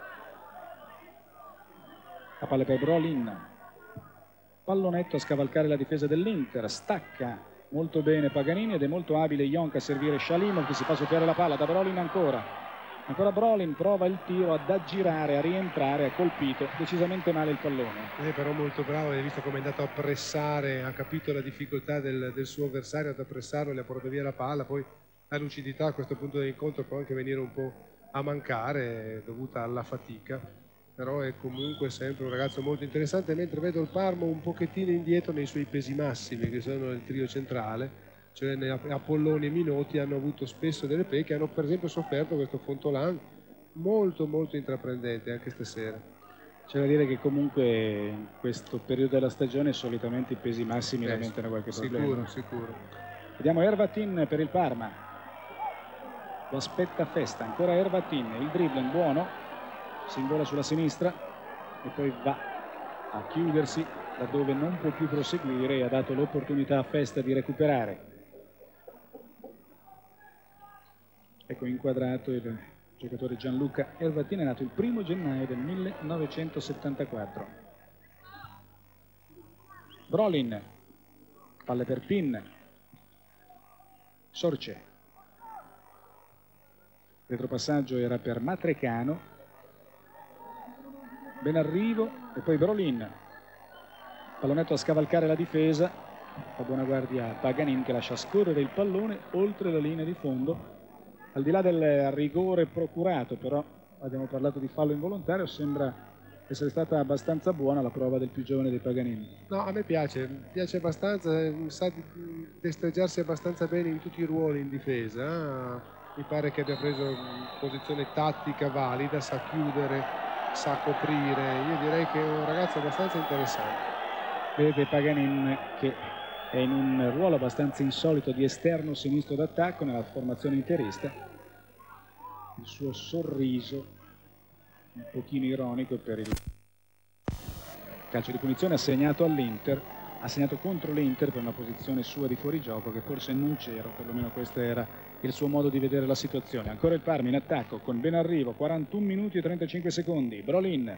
la palla per Brolin, pallonetto a scavalcare la difesa dell'Inter, stacca molto bene Paganini ed è molto abile Jonk a servire Shalimov che si fa soffiare la palla da Brolin ancora. Ancora Brolin prova il tiro ad aggirare, a rientrare, ha colpito decisamente male il pallone. È però molto bravo, hai visto come è andato a pressare, ha capito la difficoltà del, del suo avversario, ad pressarlo, le ha portato via la palla, poi la lucidità a questo punto dell'incontro può anche venire un po' a mancare dovuta alla fatica, però è comunque sempre un ragazzo molto interessante, mentre vedo il Parma un pochettino indietro nei suoi pesi massimi che sono il trio centrale. Cioè Apolloni e Minotti hanno avuto spesso delle pecche, hanno per esempio sofferto questo Fontolan molto molto intraprendente anche stasera. C'è da dire che comunque in questo periodo della stagione solitamente i pesi massimi eh, lamentano qualche sicuro, problema. Sicuro, Vediamo Ervatin per il Parma, lo aspetta Festa, ancora Ervatin, il dribbling buono, si invola sulla sinistra e poi va a chiudersi laddove non può più proseguire e ha dato l'opportunità a Festa di recuperare. Ecco inquadrato il giocatore Gianluca Ervatin, è nato il primo gennaio del millenovecentosettantaquattro. Brolin, palle per Pin, Sorce, retropassaggio era per Matrecano, ben arrivo e poi Brolin, pallonetto a scavalcare la difesa, fa buona guardia Paganin che lascia scorrere il pallone oltre la linea di fondo. Al di là del rigore procurato, però abbiamo parlato di fallo involontario, sembra essere stata abbastanza buona la prova del più giovane dei Paganini. No, a me piace, piace abbastanza, sa destreggiarsi abbastanza bene in tutti i ruoli in difesa. Mi pare che abbia preso una posizione tattica valida, sa chiudere, sa coprire. Io direi che è un ragazzo abbastanza interessante. Vedete Paganin che è in un ruolo abbastanza insolito di esterno sinistro d'attacco nella formazione interista. il suo sorriso un pochino ironico per il calcio di punizione assegnato all'Inter, assegnato contro l'Inter per una posizione sua di fuorigioco che forse non c'era, perlomeno questo era il suo modo di vedere la situazione. Ancora il Parma in attacco con Benarrivo, quarantuno minuti e trentacinque secondi, Brolin.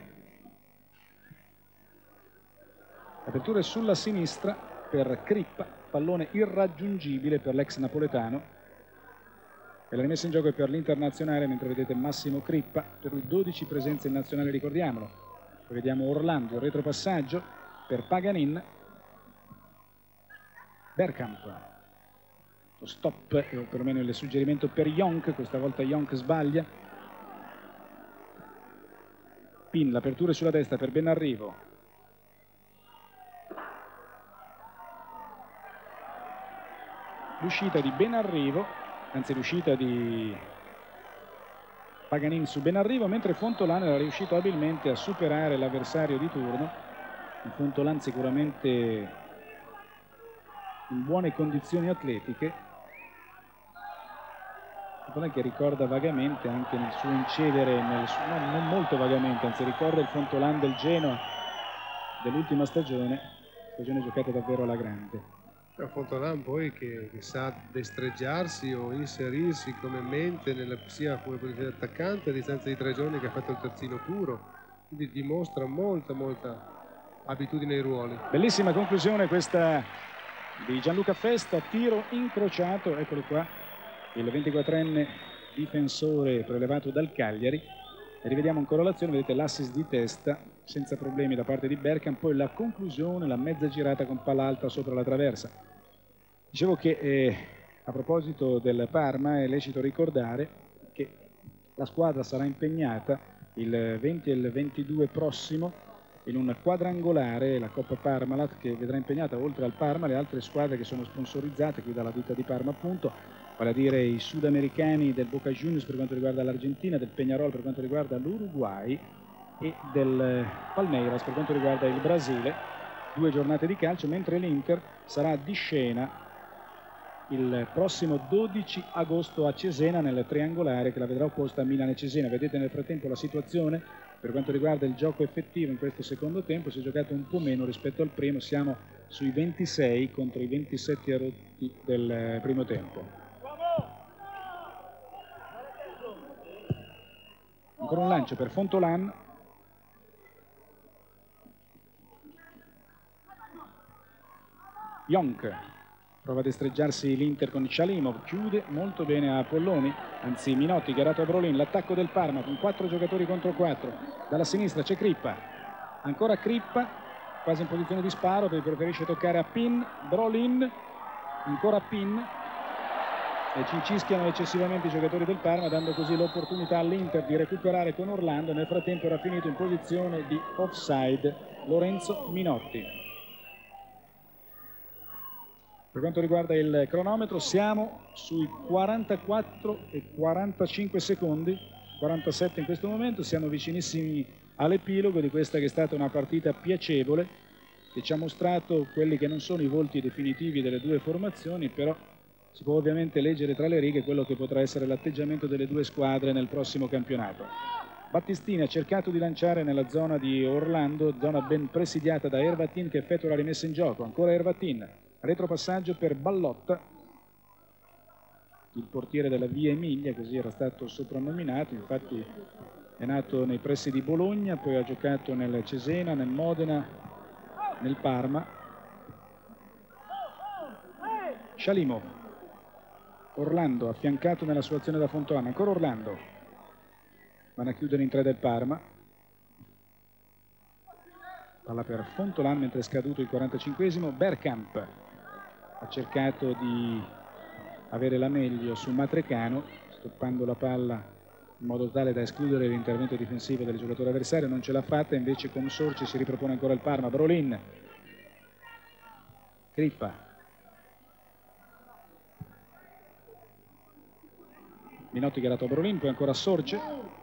Apertura sulla sinistra per Crippa, pallone irraggiungibile per l'ex napoletano. E la rimessa in gioco è per l'Internazionale, mentre vedete Massimo Crippa, per lui dodici presenze in nazionale, ricordiamolo. Poi vediamo Orlando, il retropassaggio per Paganin. Bergkamp, lo stop, o perlomeno il suggerimento per Jonk, questa volta Jonk sbaglia. Pin, l'apertura sulla destra per Benarrivo. L'uscita di Benarrivo, anzi l'uscita di Paganin su Benarrivo, mentre Fontolan era riuscito abilmente a superare l'avversario di turno. Fontolan sicuramente in buone condizioni atletiche, Fontolan che ricorda vagamente anche nel suo incedere, nel suo, no, non molto vagamente, anzi ricorda il Fontolan del Genoa dell'ultima stagione, stagione giocata davvero alla grande. Fontolan poi che, che sa destreggiarsi o inserirsi come mente nella, sia come posizione attaccante a distanza di tre giorni che ha fatto il terzino puro, quindi dimostra molta molta abitudine ai ruoli. Bellissima conclusione questa di Gianluca Festa, tiro incrociato, eccolo qua il ventiquattrenne difensore prelevato dal Cagliari. E rivediamo ancora l'azione, vedete l'assist di testa senza problemi da parte di Bergkamp, poi la conclusione, la mezza girata con palla alta sopra la traversa. Dicevo che eh, a proposito del Parma è lecito ricordare che la squadra sarà impegnata il venti e il ventidue prossimo in un quadrangolare, la Coppa Parmalat, che vedrà impegnata oltre al Parma le altre squadre che sono sponsorizzate qui dalla ditta di Parma appunto, vale a dire i sudamericani del Boca Juniors per quanto riguarda l'Argentina, del Peñarol per quanto riguarda l'Uruguay e del Palmeiras per quanto riguarda il Brasile. Due giornate di calcio, mentre l'Inter sarà di scena il prossimo dodici agosto a Cesena nel triangolare che la vedrà opposta a Milan e Cesena. Vedete nel frattempo la situazione per quanto riguarda il gioco effettivo in questo secondo tempo, si è giocato un po' meno rispetto al primo, siamo sui ventisei contro i ventisette rotti del primo tempo. Ancora un lancio per Fontolan. Jonk prova a destreggiarsi l'Inter con Shalimov, chiude molto bene a Polloni, anzi Minotti garato a Brolin, l'attacco del Parma con quattro giocatori contro quattro, dalla sinistra c'è Crippa, ancora Crippa, quasi in posizione di sparo, perché preferisce toccare a Pin, Brolin, ancora Pin, e cincischiano eccessivamente i giocatori del Parma, dando così l'opportunità all'Inter di recuperare con Orlando. Nel frattempo era finito in posizione di offside Lorenzo Minotti. Per quanto riguarda il cronometro siamo sui quarantaquattro e quarantacinque secondi, quarantasette in questo momento, siamo vicinissimi all'epilogo di questa che è stata una partita piacevole che ci ha mostrato quelli che non sono i volti definitivi delle due formazioni, però si può ovviamente leggere tra le righe quello che potrà essere l'atteggiamento delle due squadre nel prossimo campionato. Battistini ha cercato di lanciare nella zona di Orlando, zona ben presidiata da Ervatin che effettua la rimessa in gioco, ancora Ervatin. Retropassaggio per Ballotta, il portiere della Via Emilia, così era stato soprannominato, infatti è nato nei pressi di Bologna, poi ha giocato nel Cesena, nel Modena, nel Parma. Shalimov, Orlando affiancato nella sua azione da Fontolan, ancora Orlando, vanno a chiudere in tre del Parma. Palla per Fontolan mentre è scaduto il quarantacinquesimo. Bergkamp ha cercato di avere la meglio su Matrecano, stoppando la palla in modo tale da escludere l'intervento difensivo del giocatore avversario, non ce l'ha fatta, invece con Sorci si ripropone ancora il Parma. Brolin, Crippa, Minotti che ha dato a Brolin, poi ancora Sorge,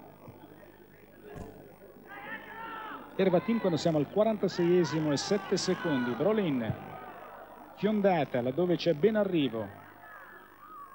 Ervatin quando siamo al quarantaseiesimo e sette secondi. Brolin, fiondata laddove c'è Benarrivo,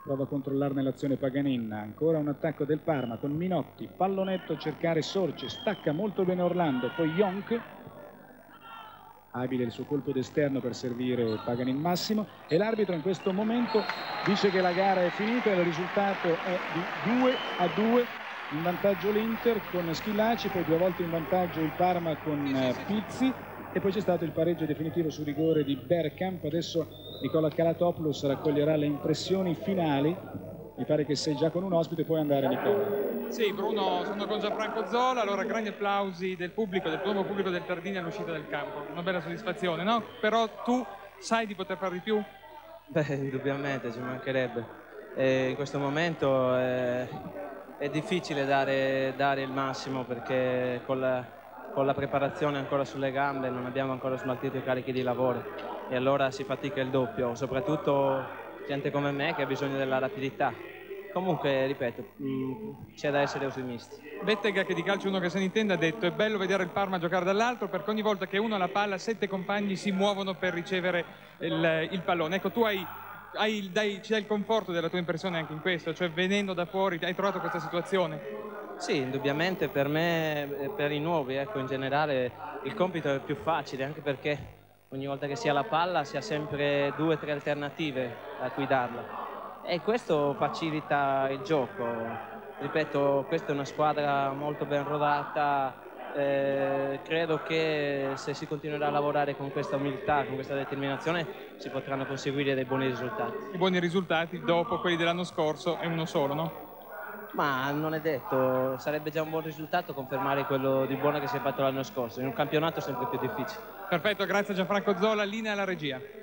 prova a controllarne l'azione Paganin. Ancora un attacco del Parma con Minotti, pallonetto a cercare Sorge, stacca molto bene Orlando, poi Jonk, abile il suo colpo d'esterno per servire Paganin Massimo, e l'arbitro in questo momento dice che la gara è finita e il risultato è di due a due in vantaggio l'Inter con Schillaci, poi due volte in vantaggio il Parma con Pizzi, e poi c'è stato il pareggio definitivo su rigore di Bergkamp. Adesso Nicola Calatopoulos raccoglierà le impressioni finali. Mi pare che sei già con un ospite, puoi andare Nicola. Sì, Bruno, sono con Gianfranco Zola. Allora, grandi applausi del pubblico, del nuovo pubblico del Tardini all'uscita del campo. Una bella soddisfazione, no? Però tu sai di poter fare di più? Beh, indubbiamente, ci mancherebbe. E in questo momento è, è difficile dare, dare il massimo, perché con la, con la preparazione ancora sulle gambe non abbiamo ancora smaltito i carichi di lavoro, e allora si fatica il doppio, soprattutto gente come me che ha bisogno della rapidità. Comunque, ripeto, c'è da essere ottimisti. Bettega, che di calcio uno che se ne intende, ha detto: è bello vedere il Parma giocare dall'alto, perché ogni volta che uno ha la palla sette compagni si muovono per ricevere il, il pallone. Ecco, tu hai, hai, dai, ci dai il conforto della tua impressione anche in questo, cioè venendo da fuori hai trovato questa situazione? Sì, indubbiamente per me e per i nuovi, ecco, in generale il compito è più facile, anche perché ogni volta che si ha la palla si ha sempre due o tre alternative a cui darla, e questo facilita il gioco. Ripeto, questa è una squadra molto ben rodata, eh, credo che se si continuerà a lavorare con questa umiltà, con questa determinazione, si potranno conseguire dei buoni risultati. I buoni risultati dopo quelli dell'anno scorso è uno solo, no? Ma non è detto, sarebbe già un buon risultato confermare quello di buono che si è fatto l'anno scorso. In un campionato è sempre più difficile. Perfetto, grazie a Gianfranco Zola, linea alla regia.